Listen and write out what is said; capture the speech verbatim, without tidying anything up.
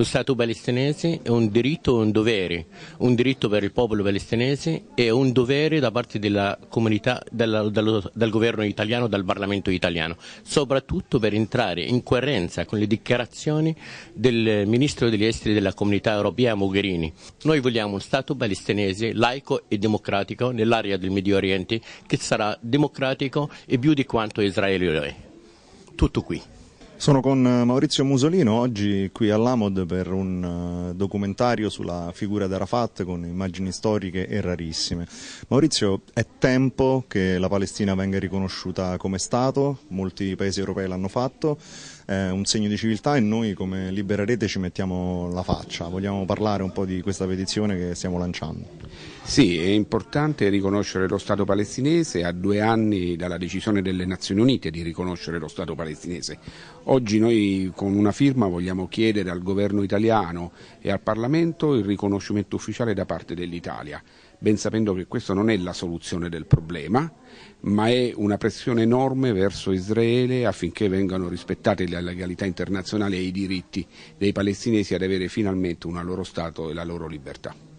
Lo Stato palestinese è un diritto e un dovere, un diritto per il popolo palestinese e un dovere da parte della comunità, della, dallo, dal governo italiano, dal Parlamento italiano, soprattutto per entrare in coerenza con le dichiarazioni del Ministro degli Esteri della Comunità Europea Mogherini. Noi vogliamo un Stato palestinese laico e democratico nell'area del Medio Oriente che sarà democratico e più di quanto Israele lo è. Tutto qui. Sono con Maurizio Musolino oggi qui all'Amod per un documentario sulla figura di Arafat con immagini storiche e rarissime. Maurizio, è tempo che la Palestina venga riconosciuta come Stato, molti paesi europei l'hanno fatto, è un segno di civiltà e noi come Libera Rete ci mettiamo la faccia. Vogliamo parlare un po' di questa petizione che stiamo lanciando. Sì, è importante riconoscere lo Stato palestinese a due anni dalla decisione delle Nazioni Unite di riconoscere lo Stato palestinese. Oggi noi con una firma vogliamo chiedere al governo italiano e al Parlamento il riconoscimento ufficiale da parte dell'Italia, ben sapendo che questa non è la soluzione del problema, ma è una pressione enorme verso Israele affinché vengano rispettate la legalità internazionale e i diritti dei palestinesi ad avere finalmente un loro Stato e la loro libertà.